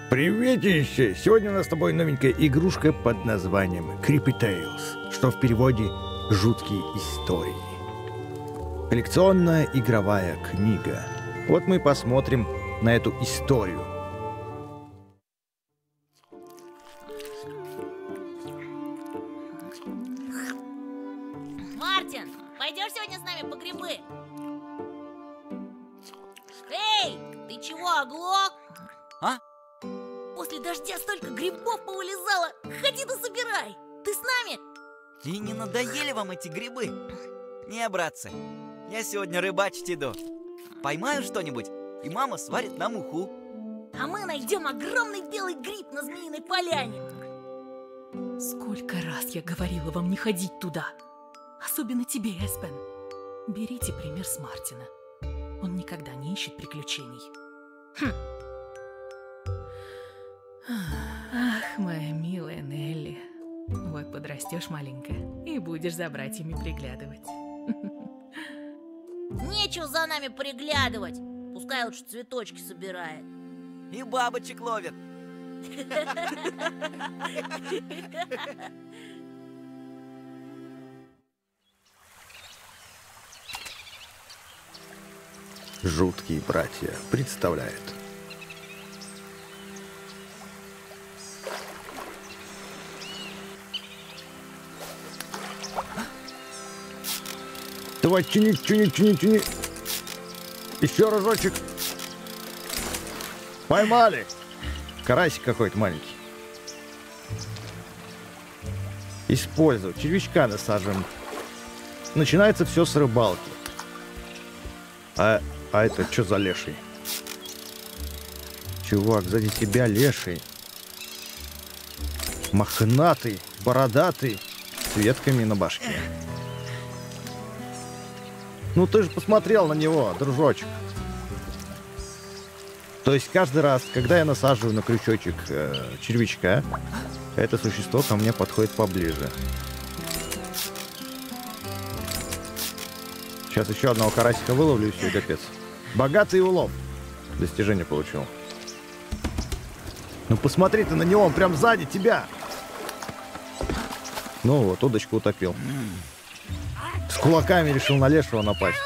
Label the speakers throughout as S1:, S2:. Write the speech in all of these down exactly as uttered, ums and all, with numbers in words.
S1: Приветище! Сегодня у нас с тобой новенькая игрушка под названием Creepy Tales, что в переводе «Жуткие истории». Коллекционная игровая книга. Вот мы посмотрим на эту историю.
S2: Мартин, пойдешь сегодня с нами по грибы? Эй, ты чего, оглох?
S3: А?
S2: После дождя столько грибов повылезало. Ходи да собирай. Ты с нами?
S3: И не надоели вам эти грибы? Не, братцы, я сегодня рыбачить иду. Поймаю что-нибудь, и мама сварит нам уху.
S2: А мы найдем огромный белый гриб на Змеиной поляне.
S4: Сколько раз я говорила вам не ходить туда. Особенно тебе, Эспен. Берите пример с Мартина. Он никогда не ищет приключений.
S2: Хм.
S4: Ах, моя милая Нелли. Вот подрастешь маленькая и будешь за братьями приглядывать.
S2: Нечего за нами приглядывать. Пускай лучше цветочки собирает.
S3: И бабочек ловит.
S1: Жуткие братья представляет. Давай, чини, чини, чини, чини. Еще разочек. Поймали. Карасик какой-то маленький. Использовать. Червячка насаживаем. Начинается все с рыбалки. А, а это что за леший? Чувак, сзади тебя леший. Мохнатый, бородатый, с ветками на башке. Ну ты же посмотрел на него, дружочек. То есть каждый раз, когда я насаживаю на крючочек э, червячка, это существо ко мне подходит поближе. Сейчас еще одного карасика выловлю, и все, капец. Богатый улов. Достижение получил. Ну посмотри ты на него, он прям сзади тебя. Ну вот, удочку утопил. С кулаками решил на лешего напасть.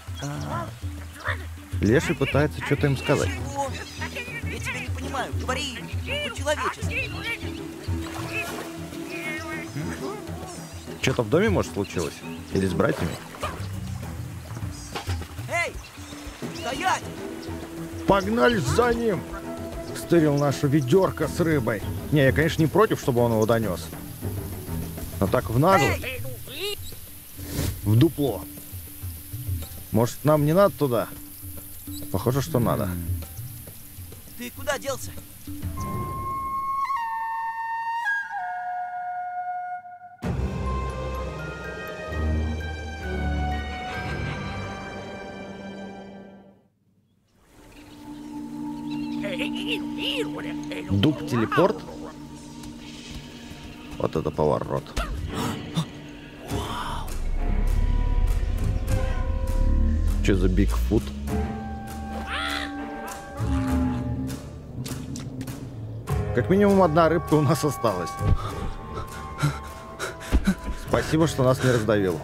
S1: Леший пытается что-то им сказать.
S3: Чего? Я тебя не понимаю. Говори по-человечески.
S1: Что-то в доме, может, случилось? Или с братьями?
S3: Эй, стоять!
S1: Погнались за ним! Стырил нашу ведерко с рыбой. Не, я, конечно, не против, чтобы он его донес. Но так в наглую. В дупло. Может, нам не надо туда? Похоже, что надо.
S3: Ты куда делся?
S1: Дуб-телепорт? Вот это поворот. Что за Бигфут? Как минимум одна рыбка у нас осталась. Спасибо, что нас не раздавил.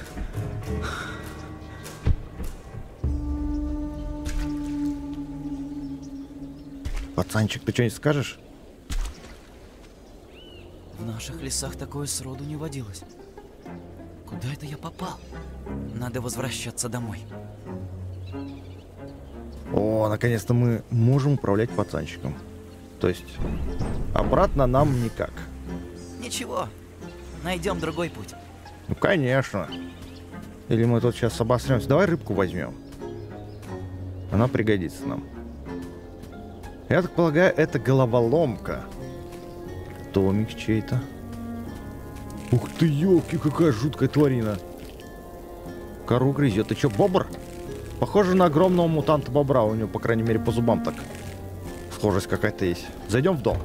S1: Пацанчик, ты что-нибудь скажешь?
S3: В наших лесах такое сроду не водилось. Куда это я попал? Надо возвращаться домой.
S1: О, наконец-то мы можем управлять пацанчиком. То есть обратно нам никак.
S3: Ничего, найдем другой путь.
S1: Ну, конечно. Или мы тут сейчас обосремся. Давай рыбку возьмем. Она пригодится нам. Я так полагаю, это головоломка. Томик чей-то. Ух ты, елки, какая жуткая тварина. Кору грызет. Ты что, бобр? Похоже на огромного мутанта-бобра. У него, по крайней мере, по зубам так схожесть какая-то есть. Зайдем в дом.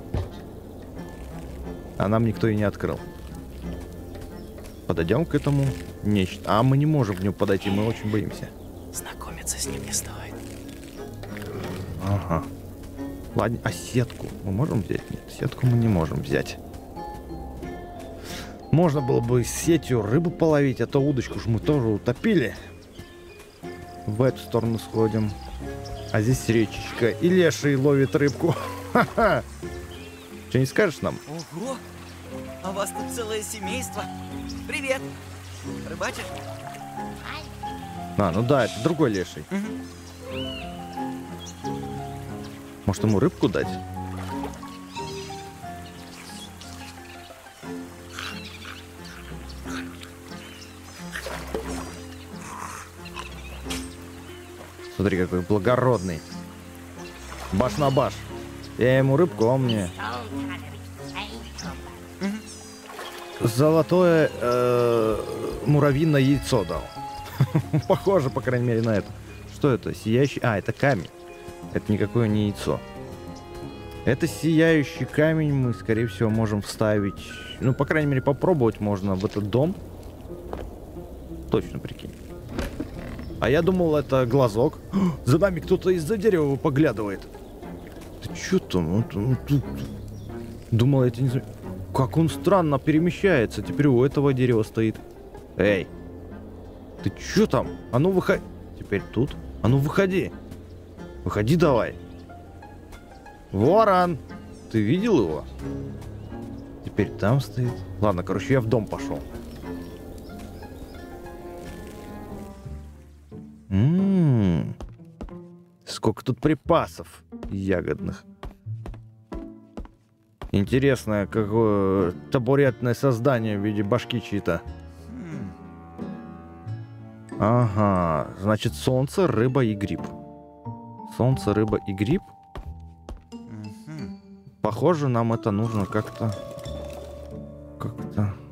S1: А нам никто и не открыл. Подойдем к этому нечто. А мы не можем к нему подойти, мы очень боимся.
S3: Знакомиться с ним не стоит.
S1: Ага. Ладно, а сетку мы можем взять? Нет, сетку мы не можем взять. Можно было бы с сетью рыбу половить, а то удочку ж мы тоже утопили. В эту сторону сходим. А здесь речечка. И леший ловит рыбку. Ха-ха! Что не скажешь нам?
S3: Ого! А у вас тут целое семейство. Привет! Рыбачишь?
S1: А, ну да, это другой леший.
S3: Угу.
S1: Может, ему рыбку дать? Смотри, какой благородный. Баш на баш. Я ему рыбку, а он мне золотое э, муравьиное яйцо дал. Похоже, по крайней мере, на это. Что это? Сияющий... А, это камень. Это никакое не яйцо. Это сияющий камень мы, скорее всего, можем вставить... Ну, по крайней мере, попробовать можно в этот дом. Точно, прикинь. А я думал, это глазок. За нами кто-то из-за дерева поглядывает. Ты чё там? Вот, вот, вот. Думал, я тебя не знаю. Как он странно перемещается. Теперь у этого дерева стоит. Эй! Ты чё там? А ну выходи. Теперь тут. А ну выходи. Выходи давай. Ворон! Ты видел его? Теперь там стоит. Ладно, короче, я в дом пошел. Ммм. Сколько тут припасов ягодных. Интересное, какое табуретное создание в виде башки чьи-то. Ага, значит, солнце, рыба и гриб. Солнце, рыба и гриб. Похоже, нам это нужно как-то... Как-то...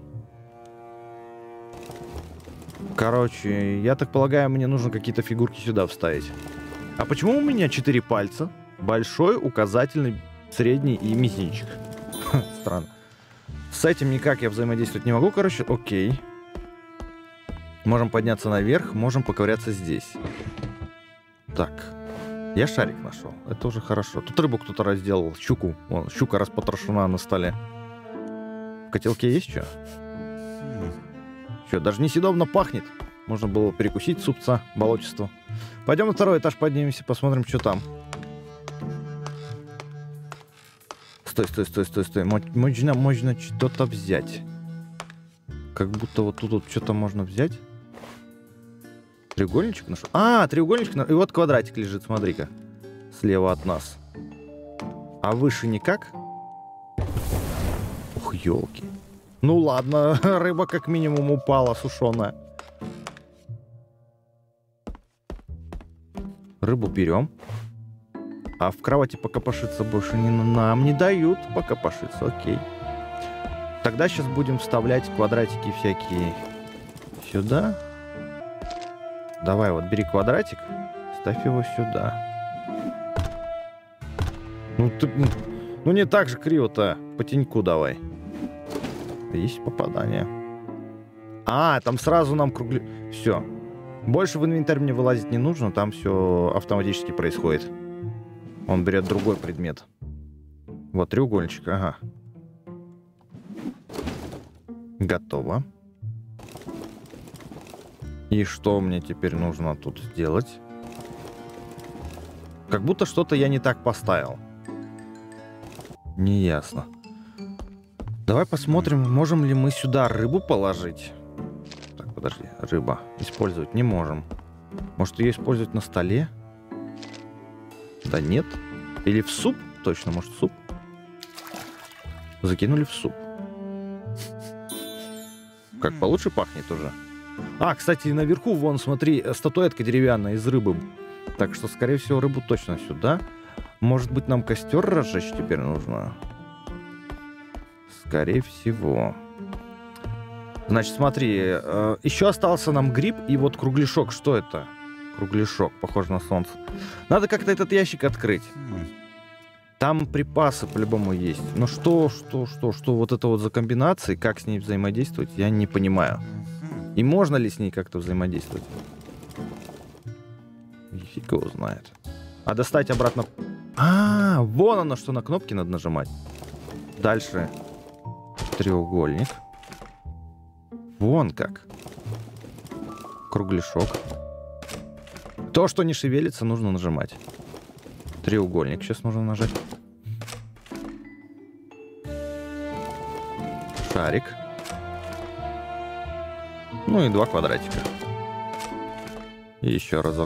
S1: Короче, я так полагаю, мне нужно какие-то фигурки сюда вставить. А почему у меня четыре пальца? Большой, указательный, средний и мизинчик. Странно. С этим никак я взаимодействовать не могу, короче. Окей. Можем подняться наверх, можем поковыряться здесь. Так. Я шарик нашел. Это уже хорошо. Тут рыбу кто-то разделал. Щуку. Вон, щука распотрошена на столе. В котелке есть что? Что, даже несъедобно пахнет. Можно было перекусить супца болотистого. Пойдем на второй этаж поднимемся, посмотрим, что там. Стой, стой, стой, стой, стой. Можно, можно что-то взять. Как будто вот тут вот что-то можно взять. Треугольничек нашел? А, треугольничек нашел. И вот квадратик лежит, смотри-ка. Слева от нас. А выше никак? Ух, елки. Ну ладно, рыба как минимум упала, сушеная. Рыбу берем. А в кровати покопошиться больше не, нам не дают покопошиться, окей. Тогда сейчас будем вставлять квадратики всякие сюда. Давай, вот бери квадратик, ставь его сюда. Ну ты, ну не так же криво-то, по теньку давай. Есть попадание. А, там сразу нам кругли... Все. Больше в инвентарь мне вылазить не нужно, там все автоматически происходит. Он берет другой предмет. Вот треугольничек, ага. Готово. И что мне теперь нужно тут сделать? Как будто что-то я не так поставил. Неясно. Давай посмотрим, можем ли мы сюда рыбу положить. Так, подожди, рыба. Использовать не можем. Может, ее использовать на столе? Да нет. Или в суп? Точно, может, в суп? Закинули в суп. Как получше пахнет уже. А, кстати, наверху, вон, смотри, статуэтка деревянная из рыбы. Так что, скорее всего, рыбу точно сюда. Может быть, нам костер разжечь теперь нужно? Скорее всего. Значит, смотри, э, еще остался нам гриб и вот кругляшок. Что это? Кругляшок, похоже на солнце. Надо как-то этот ящик открыть. Там припасы по-любому есть. Но что, что, что, что вот это вот за комбинации, как с ней взаимодействовать, я не понимаю. И можно ли с ней как-то взаимодействовать? Фиг его знает. А достать обратно... А, вон оно, что на кнопки надо нажимать. Дальше треугольник. Вон как. Кругляшок. То, что не шевелится, нужно нажимать. Треугольник сейчас нужно нажать. Шарик. Ну и два квадратика. И еще разок.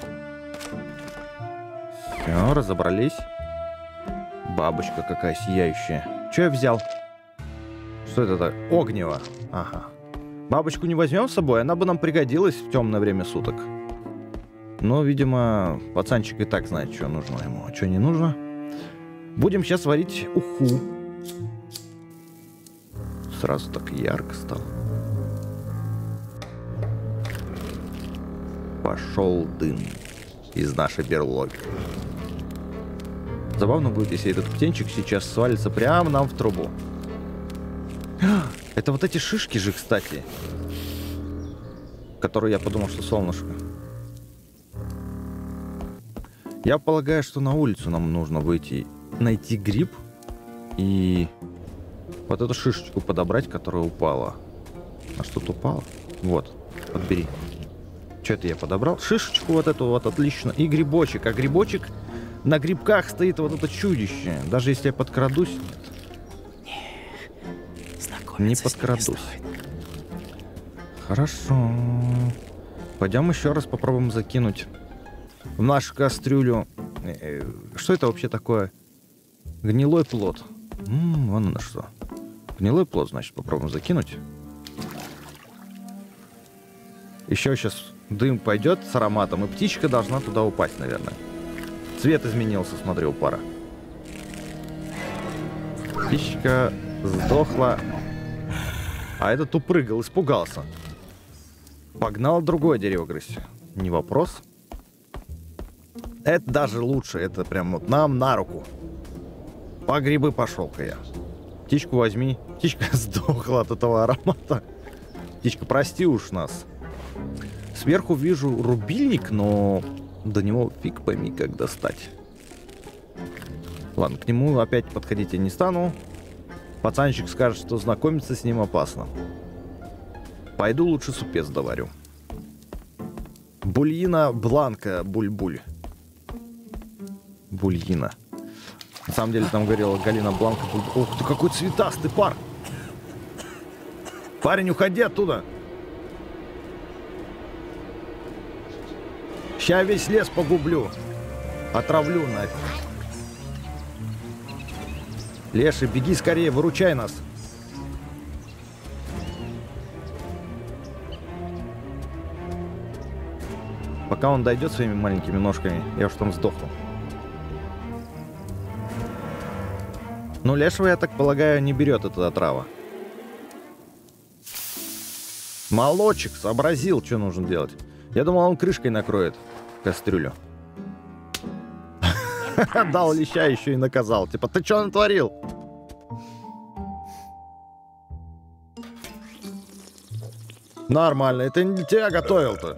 S1: Все, разобрались. Бабочка какая сияющая. Что я взял? Что это такое? Огнево. Ага. Бабочку не возьмем с собой? Она бы нам пригодилась в темное время суток. Но, видимо, пацанчик и так знает, что нужно ему, а что не нужно. Будем сейчас варить уху. Сразу так ярко стало. Пошел дым из нашей берлоги. Забавно будет, если этот птенчик сейчас свалится прямо нам в трубу. Это вот эти шишки же, кстати. Которые я подумал, что солнышко. Я полагаю, что на улицу нам нужно выйти, найти гриб и вот эту шишечку подобрать, которая упала. А что-то упало? Вот, подбери. Что это я подобрал? Шишечку вот эту вот, отлично. И грибочек. А грибочек, на грибках стоит вот это чудище. Даже если я подкрадусь... Не подкрадусь. Не Хорошо. Пойдем еще раз попробуем закинуть в нашу кастрюлю. Что это вообще такое? Гнилой плод. М-м, вон оно что. Гнилой плод, значит, попробуем закинуть. Еще сейчас дым пойдет с ароматом, и птичка должна туда упасть, наверное. Цвет изменился, смотри, у пара. Птичка сдохла. А этот упрыгал, испугался. Погнал другое дерево грызть. Не вопрос. Это даже лучше. Это прям вот нам на руку. По грибы пошел-ка я. Птичку возьми. Птичка сдохла от этого аромата. Птичка, прости уж нас. Сверху вижу рубильник, но до него фиг пойми, как достать. Ладно, к нему опять подходить я не стану. Пацанчик скажет, что знакомиться с ним опасно. Пойду лучше супец доварю. Бульина бланка, буль-буль. Бульина. На самом деле там говорила Галина Бланка. Буль... Ух ты, какой цветастый пар! Парень, уходи оттуда! Ща весь лес погублю. Отравлю нафиг. Леший, беги скорее, выручай нас. Пока он дойдет своими маленькими ножками, я уж там сдохну. Ну, лешего, я так полагаю, не берет эта отрава. Молочек сообразил, что нужно делать. Я думал, он крышкой накроет кастрюлю. Дал леща еще и наказал. Типа, ты что натворил? Нормально, это не тебя готовил-то.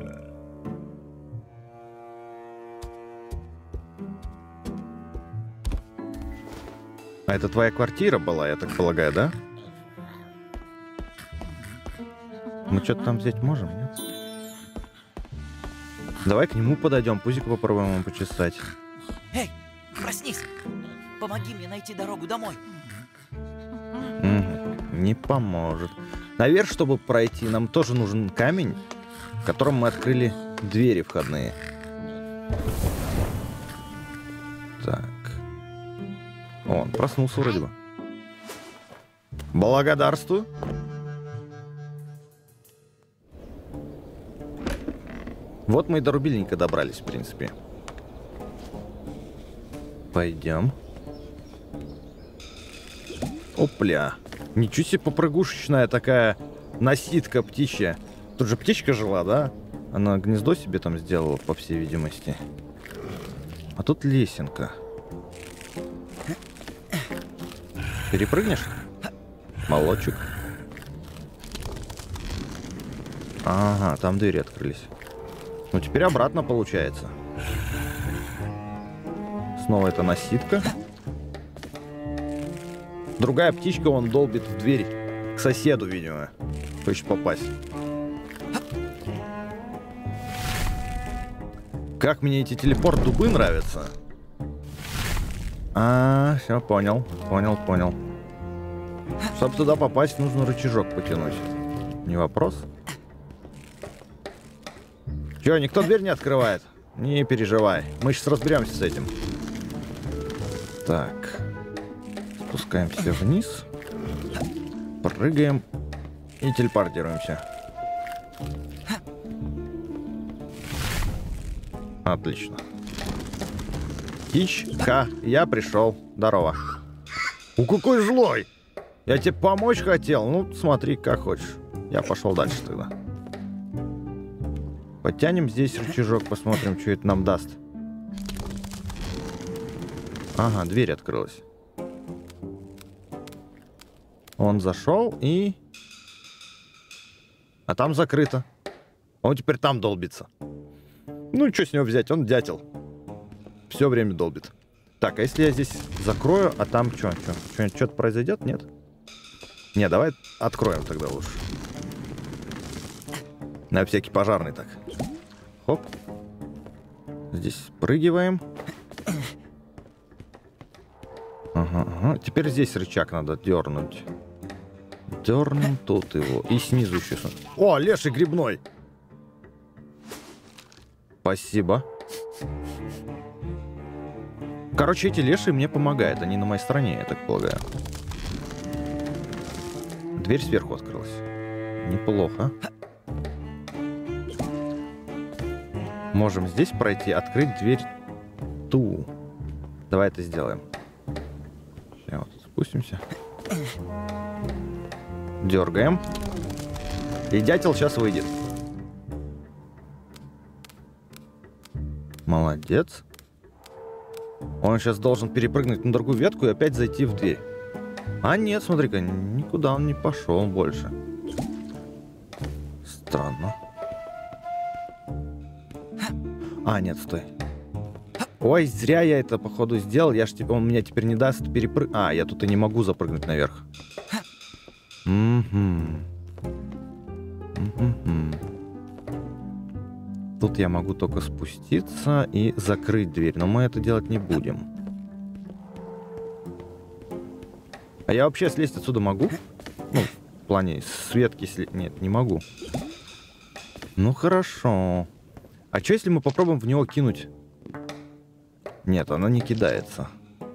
S1: А это твоя квартира была, я так полагаю, да? Мы что-то там взять можем, нет? Давай к нему подойдем, пузику попробуем ему почесать.
S3: Эй, проснись! Помоги мне найти дорогу домой.
S1: Угу, не поможет. Наверх, чтобы пройти, нам тоже нужен камень, в котором мы открыли двери входные. Так. О, он проснулся вроде бы. Благодарствую. Вот мы и до рубильника добрались, в принципе. Пойдем. Опля. Ничего себе попрыгушечная такая насидка птичья. Тут же птичка жила, да? Она гнездо себе там сделала, по всей видимости. А тут лесенка. Перепрыгнешь? Молочек. Ага, там двери открылись. Ну, теперь обратно получается. Снова это насидка. Другая птичка, он долбит в дверь к соседу, видимо. Хочет попасть. Как мне эти телепорт-дубы нравятся. А, все, понял. Понял, понял. Чтобы туда попасть, нужно рычажок потянуть. Не вопрос. Че, никто дверь не открывает? Не переживай. Мы сейчас разберемся с этим. Так. Спускаемся вниз. Прыгаем. И телепортируемся. Отлично. Птичка, я пришел. Здорово. У, какой злой! Я тебе помочь хотел. Ну, смотри, как хочешь. Я пошел дальше тогда. Подтянем здесь рычажок, посмотрим, что это нам даст. Ага, дверь открылась. Он зашел и... А там закрыто. Он теперь там долбится. Ну, что с него взять? Он дятел. Все время долбит. Так, а если я здесь закрою, а там что? Что-нибудь что-то произойдет? Нет? Не, давай откроем тогда лучше. На всякий пожарный так. Хоп. Здесь спрыгиваем. Ага, ага. Теперь здесь рычаг надо дернуть. Дернем тут его. И снизу еще. О, леший грибной. Спасибо. Короче, эти лешие мне помогают. Они на моей стороне, я так полагаю. Дверь сверху открылась. Неплохо. Можем здесь пройти, открыть дверь ту. Давай это сделаем. Сейчас вот спустимся. Дергаем. И дятел сейчас выйдет. Молодец. Он сейчас должен перепрыгнуть на другую ветку и опять зайти в дверь. А нет, смотри-ка, никуда он не пошел больше. Странно. А, нет, стой. Ой, зря я это, походу, сделал. Я ж, он меня теперь не даст перепрыгнуть. А, я тут и не могу запрыгнуть наверх. Угу. Угу. Тут я могу только спуститься и закрыть дверь. Но мы это делать не будем. А я вообще слезть отсюда могу? Ну, в плане с ветки слезть. Нет, не могу. Ну, хорошо. А что, если мы попробуем в него кинуть? Нет, она не кидается.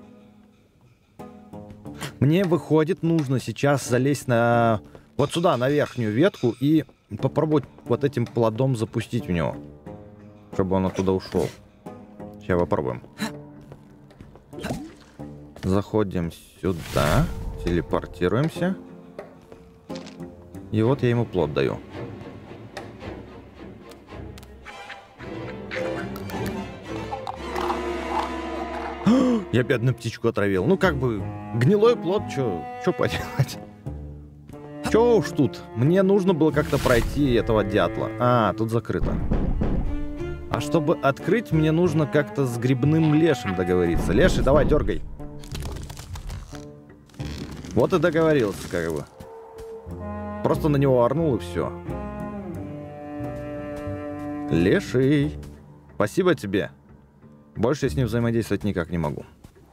S1: Мне, выходит, нужно сейчас залезть на... Вот сюда, на верхнюю ветку, и попробовать вот этим плодом запустить в него. Чтобы он оттуда ушел. Сейчас попробуем. Заходим сюда. Телепортируемся. И вот я ему плод даю. Я бедную птичку отравил. Ну, как бы, гнилой плод, чё, чё поделать? Чё уж тут? Мне нужно было как-то пройти этого дятла. А, тут закрыто. А чтобы открыть, мне нужно как-то с грибным лешим договориться. Леший, давай, дергай. Вот и договорился, как бы. Просто на него орнул и все. Леший. Спасибо тебе. Больше я с ним взаимодействовать никак не могу.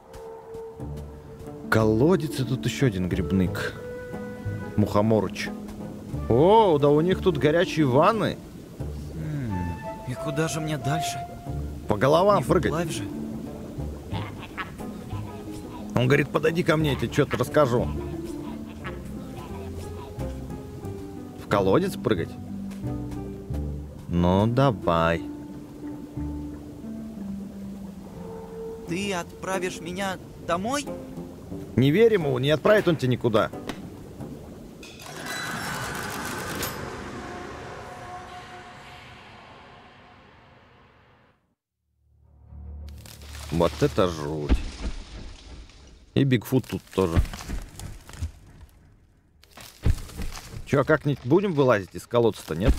S1: Колодец, и тут еще один грибник. Мухоморыч. О, да у них тут горячие ванны.
S3: И куда же мне дальше?
S1: По головам
S3: Не
S1: прыгать.
S3: вплавь же.
S1: Он говорит, подойди ко мне, я тебе что-то расскажу. В колодец прыгать? Ну, давай.
S3: Ты отправишь меня домой?
S1: Не верь ему, не отправит он тебя никуда. Вот это жуть. И Бигфут тут тоже. Че, как-нибудь будем вылазить из колодца-то, нет?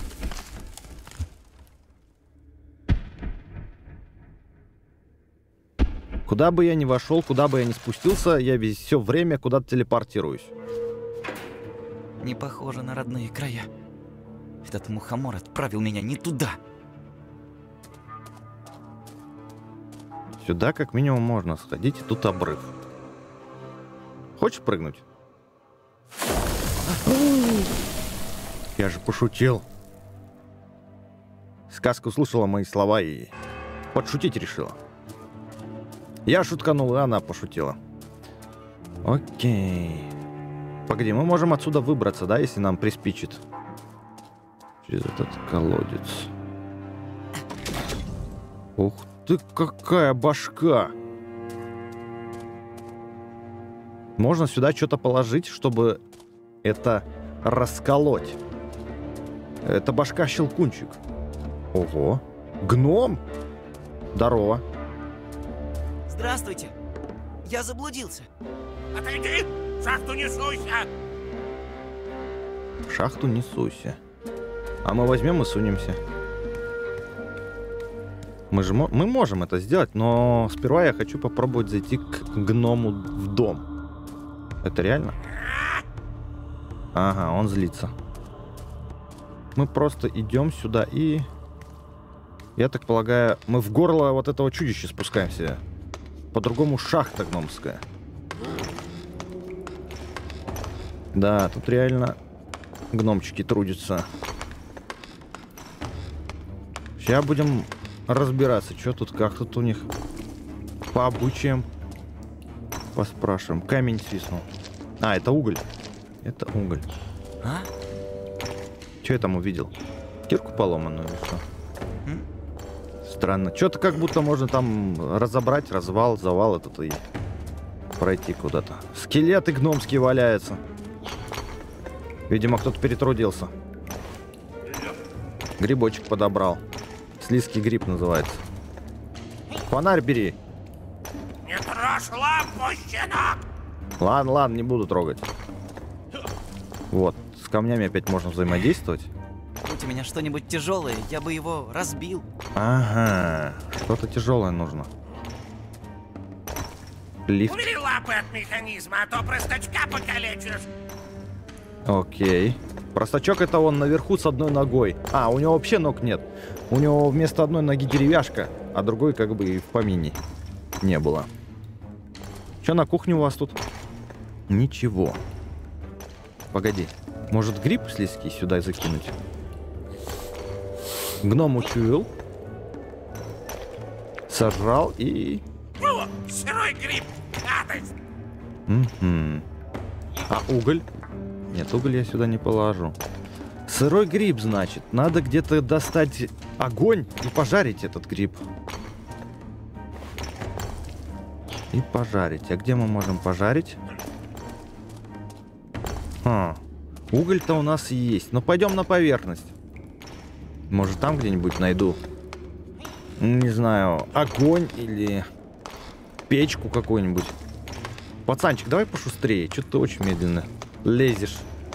S1: Куда бы я ни вошел, куда бы я ни спустился, я весь все время куда-то телепортируюсь.
S3: Не похоже на родные края. Этот мухомор отправил меня не туда.
S1: Сюда как минимум можно сходить, и тут обрыв. Хочешь прыгнуть? Я же пошутил. Сказка услышала мои слова и подшутить решила. Я шутканул, и она пошутила. Окей. Погоди, мы можем отсюда выбраться, да, если нам приспичит? Через этот колодец. Ух ты, какая башка! Можно сюда что-то положить, чтобы это расколоть. Это башка-щелкунчик. Ого. Гном? Здорово.
S3: Здравствуйте. Я заблудился.
S5: Отойди! В шахту не суйся!
S1: В шахту не суйся. А мы возьмем и сунемся. Мы же мо- мы можем это сделать, но сперва я хочу попробовать зайти к гному в дом. Это реально? Ага, он злится. Мы просто идем сюда и... Я так полагаю, мы в горло вот этого чудища спускаемся. По-другому шахта гномская. Да, тут реально гномчики трудятся. Сейчас будем разбираться, что тут, как тут у них по обычаям. Поспрашиваем. Камень свистнул. А, это уголь. Это уголь.
S3: А?
S1: Что я там увидел? Кирку поломанную или что?
S3: М?
S1: Странно. Что-то как будто можно там разобрать, развал, завал этот и пройти куда-то. Скелеты гномские валяются. Видимо, кто-то перетрудился. Грибочек подобрал. Слизкий гриб называется. Фонарь бери.
S5: Не трожь лампу, щенок!
S1: Ладно, ладно, не буду трогать. Вот, с камнями опять можно взаимодействовать.
S3: Будь у меня что-нибудь тяжелое, я бы его разбил.
S1: Ага, что-то тяжелое нужно. Лифт.
S5: Убери лапы от механизма, а то простачка покалечишь.
S1: Окей. Простачок это он наверху с одной ногой. А, у него вообще ног нет. У него вместо одной ноги деревяшка, а другой как бы и в помине не было. Что на кухне у вас тут? Ничего. Погоди. Может гриб слизкий сюда закинуть? Гном учуял. Сожрал и...
S5: О, сырой гриб! Гадость!
S1: Угу. А уголь? Нет, уголь я сюда не положу. Сырой гриб, значит. Надо где-то достать огонь и пожарить этот гриб. И пожарить. А где мы можем пожарить? А, уголь-то у нас есть. Но пойдем на поверхность. Может, там где-нибудь найду. Не знаю, огонь или печку какую-нибудь. Пацанчик, давай пошустрее. Что-то ты очень медленно лезешь.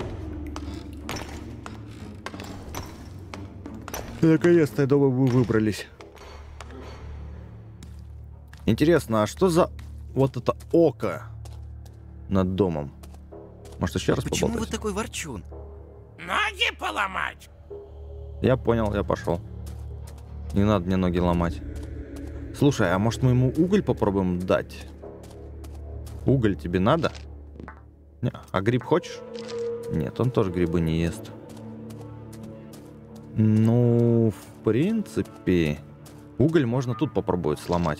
S1: Наконец-то, я думаю, вы выбрались. Интересно, а что за вот это око над домом? Может, еще раз
S3: Почему
S1: поболтать?
S3: вы такой ворчун?
S5: Ноги поломать!
S1: Я понял, я пошел. Не надо мне ноги ломать. Слушай, а может мы ему уголь попробуем дать? Уголь тебе надо? Не, а гриб хочешь? Нет, он тоже грибы не ест. Ну, в принципе, уголь можно тут попробовать сломать.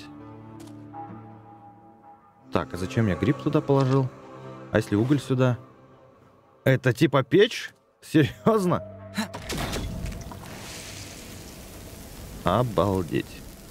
S1: Так, а зачем я гриб туда положил? А если уголь сюда? Это типа печь? Серьезно? Обалдеть.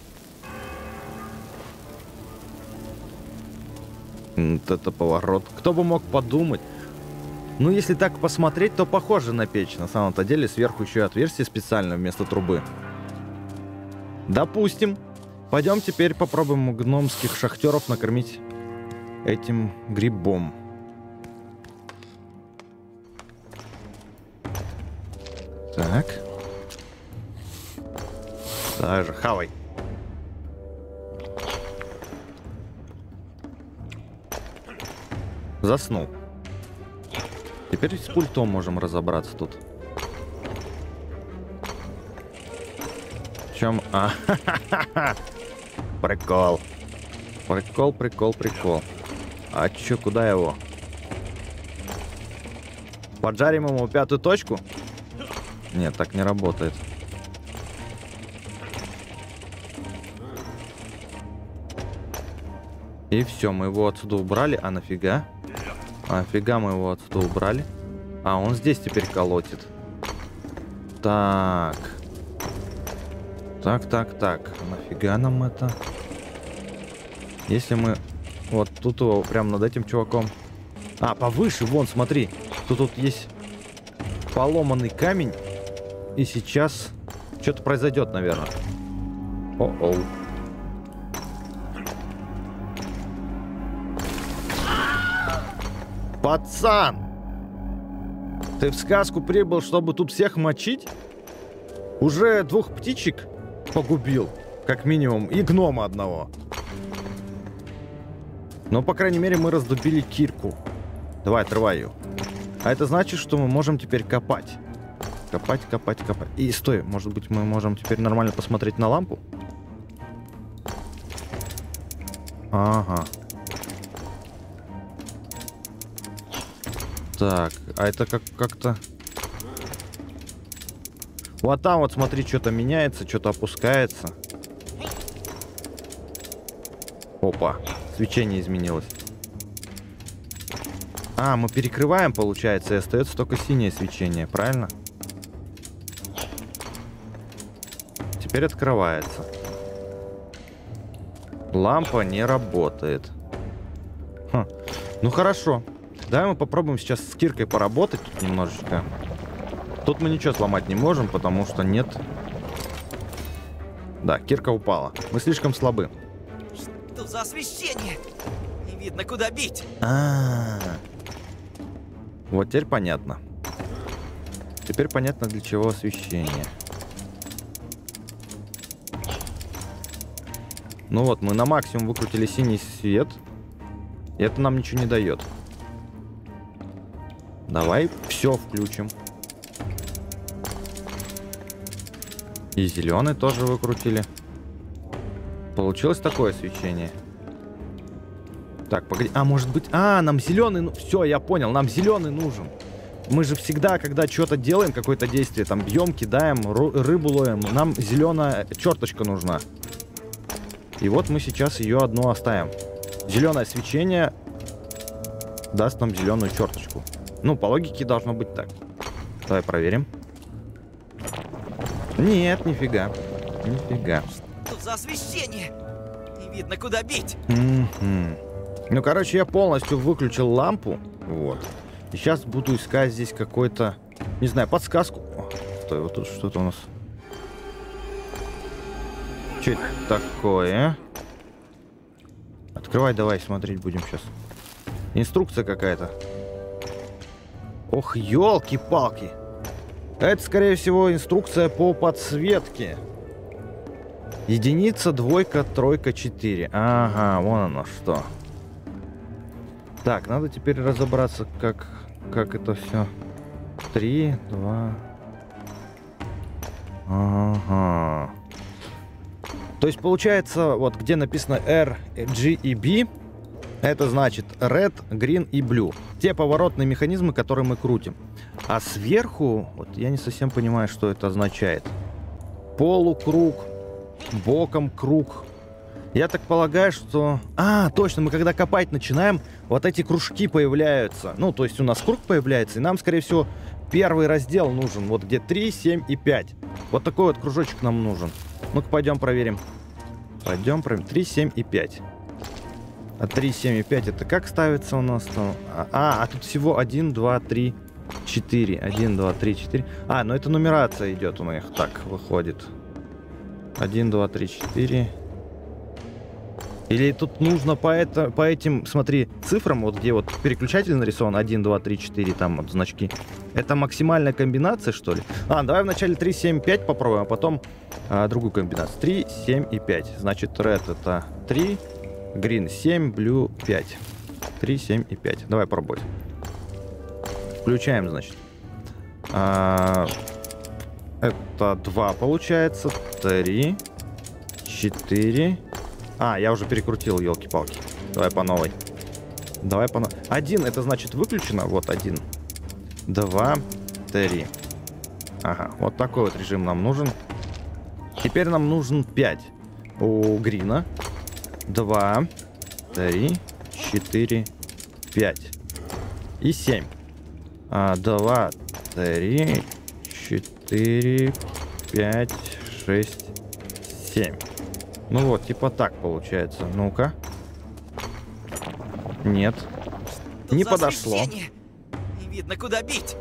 S1: Вот это поворот. Кто бы мог подумать? Ну, если так посмотреть, то похоже на печь. На самом-то деле, сверху еще и отверстие специально вместо трубы. Допустим. Пойдем теперь попробуем гномских шахтеров накормить этим грибом. Так. Даже хавай. Заснул. Теперь с пультом можем разобраться тут. В чем? А, ха-ха-ха-ха. Прикол. Прикол, прикол, прикол. А чё, куда его? Поджарим ему пятую точку? Нет, так не работает. И все, мы его отсюда убрали. А нафига? А нафига мы его отсюда убрали? А, он здесь теперь колотит. Так. Так, так, так. Нафига нам это? Если мы вот тут его прям над этим чуваком... А, повыше, вон, смотри. Тут тут есть поломанный камень. И сейчас что-то произойдет, наверное. О-оу. Пацан! Ты в сказку прибыл, чтобы тут всех мочить? Уже двух птичек погубил, как минимум, и гнома одного. Но, по крайней мере, мы раздубили кирку. Давай, отрывай ее. А это значит, что мы можем теперь копать. Копать, копать, копать. И стой, может быть, мы можем теперь нормально посмотреть на лампу? Ага. Так, а это как- как-то... Вот там вот, смотри, что-то меняется, что-то опускается. Опа, свечение изменилось. А, мы перекрываем, получается, и остается только синее свечение, правильно? Теперь открывается. Лампа не работает. Хм. Ну хорошо. Давай мы попробуем сейчас с киркой поработать тут немножечко. Тут мы ничего сломать не можем, потому что нет... Да, кирка упала. Мы слишком слабы.
S3: Что за освещение? Не видно, куда бить.
S1: А-а-а. Вот теперь понятно. Теперь понятно, для чего освещение. Ну вот, мы на максимум выкрутили синий свет. И это нам ничего не дает. Давай все включим. И зеленый тоже выкрутили. Получилось такое свечение. Так, погоди. А, может быть... А, нам зеленый... Ну, все, я понял. Нам зеленый нужен. Мы же всегда, когда что-то делаем, какое-то действие, там, бьем, кидаем, рыбу ловим, нам зеленая черточка нужна. И вот мы сейчас ее одну оставим. Зеленое свечение даст нам зеленую черточку. Ну, по логике должно быть так. Давай проверим. Нет, нифига. Нифига.
S3: Что за освещение? Не видно, куда бить.
S1: Mm-hmm. Ну, короче, я полностью выключил лампу. Вот. И сейчас буду искать здесь какой-то, не знаю, подсказку. О, стой, вот тут что-то у нас. Что это такое? Открывай, давай, смотреть будем сейчас. Инструкция какая-то. Ох, елки-палки. Это, скорее всего, инструкция по подсветке. Единица, двойка, тройка, четыре. Ага, вон оно что. Так, надо теперь разобраться, как, как это все. Три, два. Ага. То есть, получается, вот где написано R, G и B, это значит Red, Green и Blue. Те поворотные механизмы, которые мы крутим. А сверху, вот я не совсем понимаю, что это означает. Полукруг, боком круг. Я так полагаю, что... А, точно, мы когда копать начинаем, вот эти кружки появляются. Ну, то есть у нас круг появляется, и нам, скорее всего, первый раздел нужен. Вот где три, семь и пять. Вот такой вот кружочек нам нужен. Ну-ка, пойдем проверим. Пойдем проверим. три, семь и пять. А три, семь и пять это как ставится у нас там? А, а тут всего один, два, три, четыре. один, два, три, четыре. А, ну это нумерация идет у них. Так, выходит. один, два, три, четыре. Или тут нужно по, это, по этим, смотри, цифрам, вот где вот переключатель нарисован, один, два, три, четыре, там вот значки. Это максимальная комбинация, что ли? А, давай вначале три, семь, пять попробуем, а потом а, другую комбинацию. три, семь и пять. Значит, red это три, green семь, blue пять. три, семь и пять. Давай пробовать. Включаем, значит. А, это два получается. три, четыре. А, я уже перекрутил, елки-палки. Давай по новой. Давай по новой. Один, это значит выключено. Вот один. Два, три. Ага, вот такой вот режим нам нужен. Теперь нам нужен пять. У Грина. два, три, четыре, пять. И семь. А, два, три, четыре, пять, шесть, семь. Ну вот, типа так получается. Ну-ка. Нет.
S3: Что
S1: Не
S3: за
S1: подошло.
S3: освещение? Не видно, куда бить.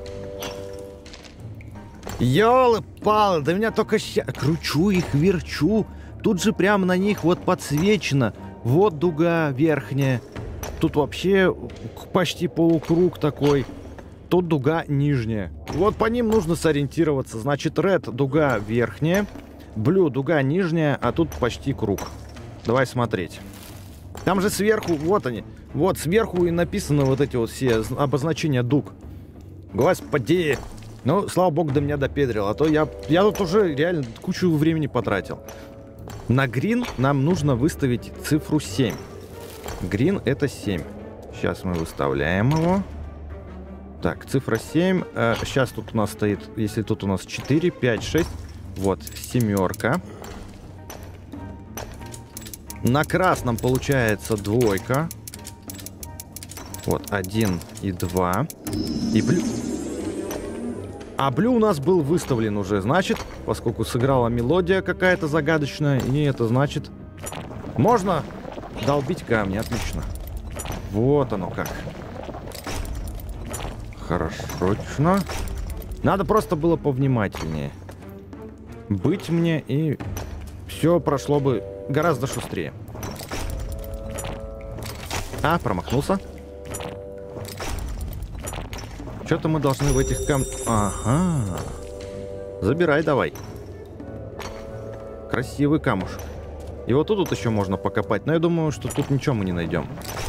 S1: Ёлы-палы, да меня только ща... Кручу их, верчу. Тут же прямо на них вот подсвечено. Вот дуга верхняя. Тут вообще почти полукруг такой. Тут дуга нижняя. Вот по ним нужно сориентироваться. Значит, red дуга верхняя, blue дуга нижняя, а тут почти круг. Давай смотреть. Там же сверху, вот они. Вот сверху и написаны вот эти вот все обозначения дуг. Господи! Ну, слава богу, до меня допедрил. А то я, я тут уже реально кучу времени потратил. На green нам нужно выставить цифру семь. Green это семь. Сейчас мы выставляем его. Так, цифра семь. Э, сейчас тут у нас стоит, если тут у нас четыре, пять, шесть. Вот, семерка. На красном получается двойка. Вот, один и два. И блю... А блю у нас был выставлен уже, значит, поскольку сыграла мелодия какая-то загадочная, и это значит... Можно долбить камни, отлично. Вот оно как. Хорошо. Надо просто было повнимательнее быть мне, и все прошло бы гораздо шустрее. А, промахнулся. Что-то мы должны в этих камнях... Ага. Забирай давай. Красивый камушек. И вот тут вот еще можно покопать. Но я думаю, что тут ничего мы не найдем.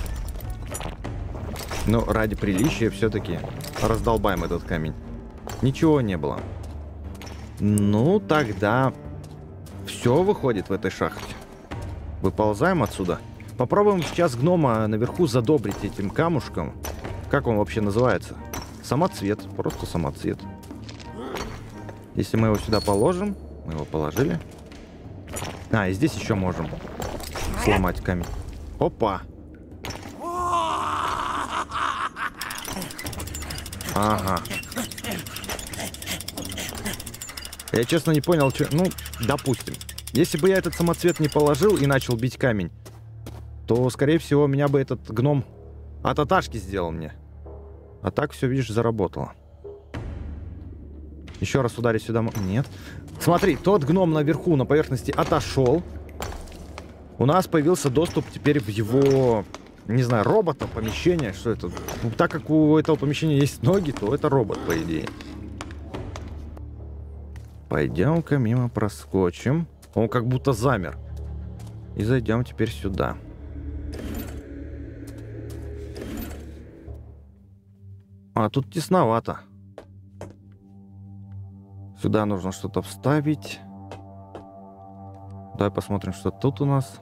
S1: Но ради приличия все-таки раздолбаем этот камень. Ничего не было. Ну, тогда все выходит в этой шахте. Выползаем отсюда. Попробуем сейчас гнома наверху задобрить этим камушком. Как он вообще называется? Самоцвет. Просто самоцвет. Если мы его сюда положим. Мы его положили. А, и здесь еще можем сломать камень. Опа! Ага. Я, честно, не понял, что... Ну, допустим. Если бы я этот самоцвет не положил и начал бить камень, то, скорее всего, меня бы этот гном от аташки сделал мне. А так все, видишь, заработало. Еще раз ударить сюда... Нет. Смотри, тот гном наверху, на поверхности, отошел. У нас появился доступ теперь в его... Не знаю, робота, помещение, что это? Ну, так как у этого помещения есть ноги, то это робот, по идее. Пойдем-ка мимо проскочим. Он как будто замер. И зайдем теперь сюда. А тут тесновато. Сюда нужно что-то вставить. Давай посмотрим, что тут у нас.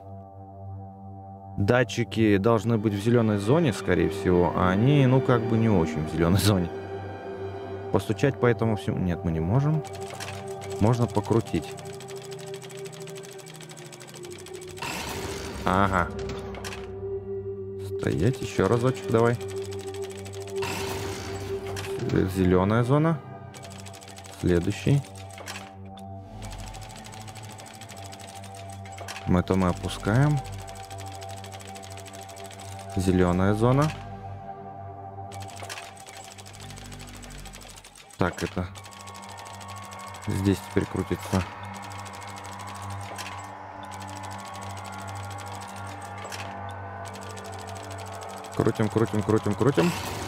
S1: Датчики должны быть в зеленой зоне, скорее всего, а они, ну, как бы не очень в зеленой зоне. Постучать по этому всему... Нет, мы не можем. Можно покрутить. Ага. Стоять, еще разочек давай. Зеленая зона. Следующий. Мы это мы опускаем. Зеленая зона. Так, это... Здесь теперь крутится. Крутим, крутим, крутим, крутим.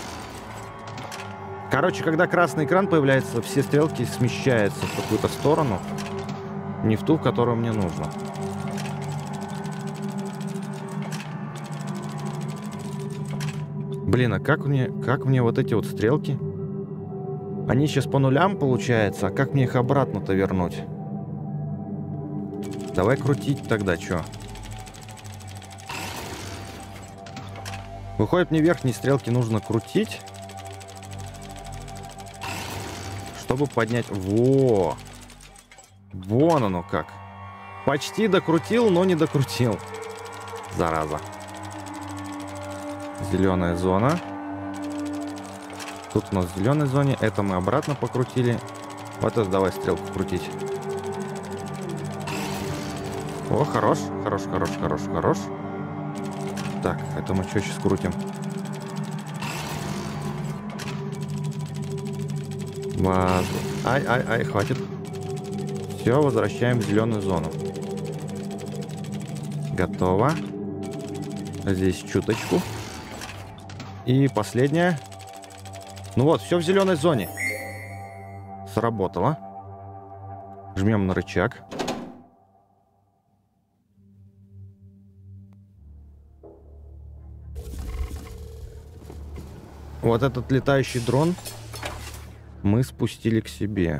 S1: Короче, когда красный экран появляется, все стрелки смещаются в какую-то сторону. Не в ту, в которую мне нужно. Блин, а как мне, как мне вот эти вот стрелки? Они сейчас по нулям, получается. А как мне их обратно-то вернуть? Давай крутить тогда, чё? Выходит, мне верхние стрелки нужно крутить, чтобы поднять... Во! Вон оно как. Почти докрутил, но не докрутил. Зараза. Зеленая зона. Тут у нас в зеленой зоне. Это мы обратно покрутили. Вот это давай стрелку крутить. О, хорош. Хорош, хорош, хорош, хорош. Так, это мы что сейчас крутим? Базу. Ай, ай, ай, хватит. Все, возвращаем в зеленую зону. Готово. Здесь чуточку. И последняя. Ну вот, все в зеленой зоне. Сработало. Жмем на рычаг. Вот этот летающий дрон мы спустили к себе.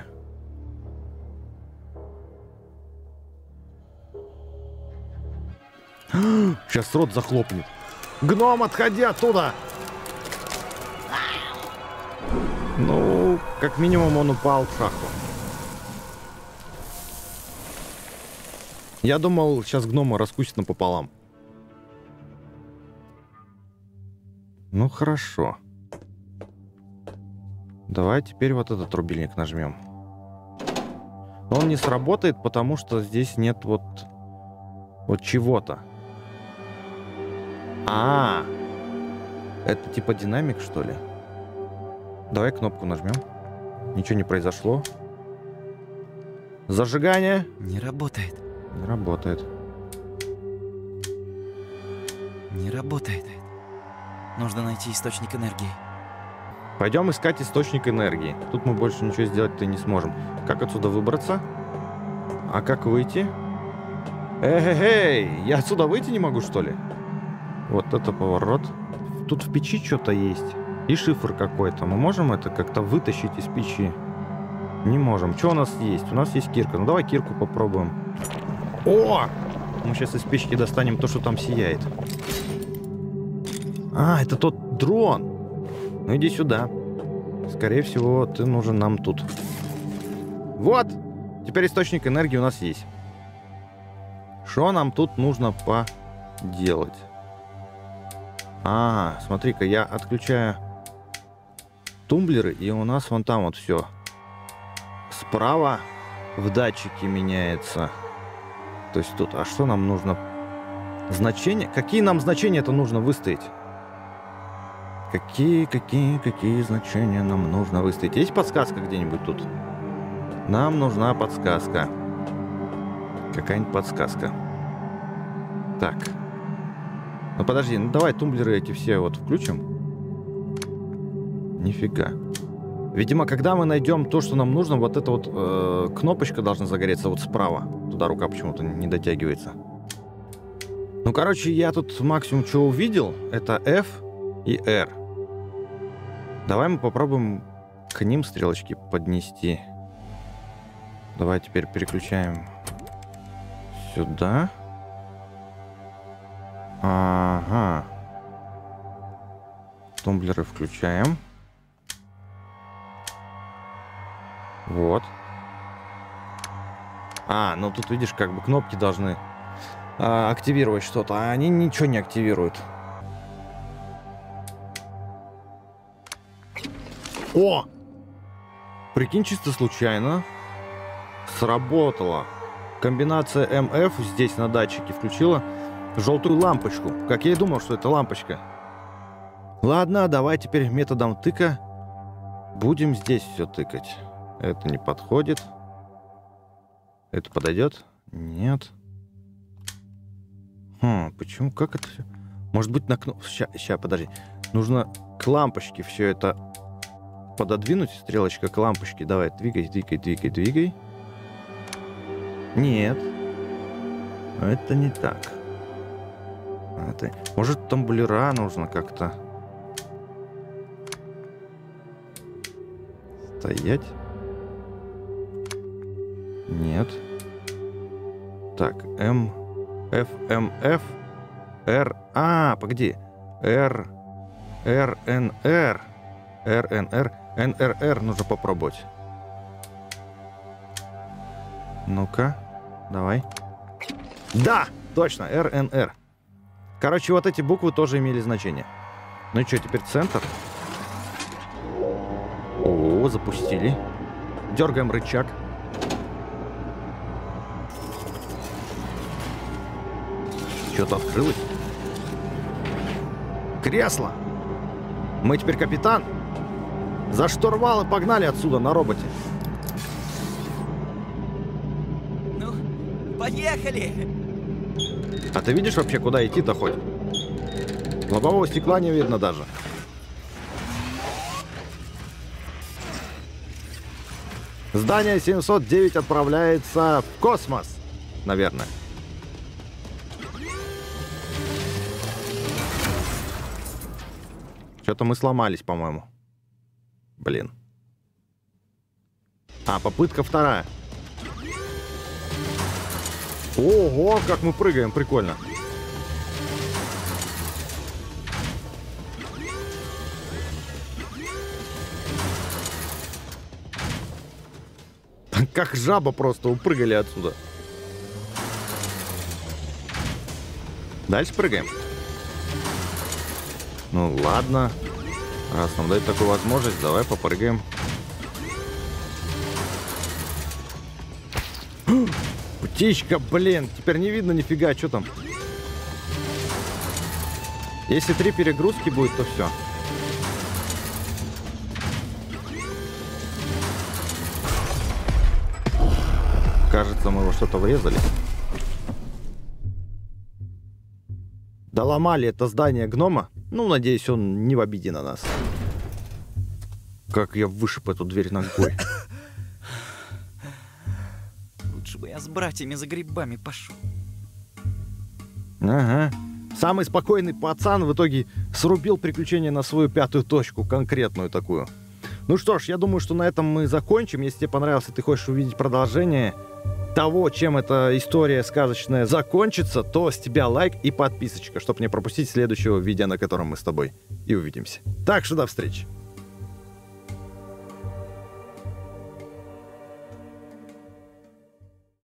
S1: Сейчас рот захлопнет. Гном, отходи оттуда! Ну, как минимум он упал в шахту. Я думал, сейчас гнома раскусит напополам. Ну, хорошо. Давай теперь вот этот рубильник нажмем. Но он не сработает, потому что здесь нет вот... Вот чего-то. А, -а, а, это типа динамик, что ли? Давай кнопку нажмем. Ничего не произошло. Зажигание.
S3: Не работает.
S1: Не работает.
S3: Не работает. Нужно найти источник энергии.
S1: Пойдем искать источник энергии. Тут мы больше ничего сделать-то не сможем. Как отсюда выбраться? А как выйти? Эй-эй-эй! Я отсюда выйти не могу, что ли? Вот это поворот. Тут в печи что-то есть. И шифр какой-то. Мы можем это как-то вытащить из печи? Не можем. Что у нас есть? У нас есть кирка. Ну давай кирку попробуем. О! Мы сейчас из печки достанем то, что там сияет. А, это тот дрон. Ну иди сюда. Скорее всего, ты нужен нам тут. Вот! Теперь источник энергии у нас есть. Что нам тут нужно поделать? А, смотри-ка, я отключаю тумблеры, и у нас вон там вот все. Справа в датчике меняется. То есть тут, а что нам нужно? Значения? Какие нам значения это нужно выставить? Какие, какие, какие значения нам нужно выставить? Есть подсказка где-нибудь тут? Нам нужна подсказка. Какая-нибудь подсказка. Так. Ну подожди, ну давай тумблеры эти все вот включим. Нифига. Видимо, когда мы найдем то, что нам нужно, вот эта вот э, кнопочка должна загореться вот справа. Туда рука почему-то не дотягивается. Ну, короче, я тут максимум, что увидел, это F и R. Давай мы попробуем к ним стрелочки поднести. Давай теперь переключаем сюда. Ага. Тумблеры включаем. Вот. А, ну тут видишь, как бы кнопки должны а, активировать что-то, а они ничего не активируют. О! Прикинь, чисто случайно сработала. Комбинация эм эф здесь на датчике включила желтую лампочку. Как я и думал, что это лампочка. Ладно, давай теперь методом тыка будем здесь все тыкать. Это не подходит. Это подойдет? Нет. Хм, почему? Как это все? Может быть на кнопку... Сейчас, сейчас, подожди. Нужно к лампочке все это пододвинуть. Стрелочка к лампочке. Давай, двигай, двигай, двигай, двигай. Нет. Это не так. Это... Может, тамблера нужно как-то Стоять. Нет. Так, М, F, М, F, R, а, погоди. R, R, N, R, R, N, R, N, R, R, нужно попробовать. Ну-ка, давай. Да, точно, R, N, R. Короче, вот эти буквы тоже имели значение. Ну и что, теперь центр? О, запустили. Дергаем рычаг. Что-то открылось. Кресло. Мы теперь капитан. За штурвал и погнали отсюда на роботе.
S3: Ну, поехали!
S1: А ты видишь вообще, куда идти-то хоть? Лобового стекла не видно даже. Здание семьсот девять отправляется в космос. Наверное. Что-то мы сломались, по-моему. Блин. А, попытка вторая. Ого, как мы прыгаем, прикольно. Как жаба просто упрыгали отсюда. Дальше прыгаем. Ну ладно. Раз нам дают такую возможность, давай попрыгаем. Птичка, блин. Теперь не видно нифига, что там. Если три перегрузки будет, то все. Кажется, мы во что-то врезали. Доломали это здание гнома. Ну, надеюсь, он не в обиде на нас. Как я вышиб эту дверь ногой.
S3: Лучше бы я с братьями за грибами пошел.
S1: Ага. Самый спокойный пацан в итоге срубил приключение на свою пятую точку, конкретную такую. Ну что ж, я думаю, что на этом мы закончим. Если тебе понравилось, и ты хочешь увидеть продолжение того, чем эта история сказочная закончится, то с тебя лайк и подписочка, чтобы не пропустить следующего видео, на котором мы с тобой и увидимся. Так что до встречи.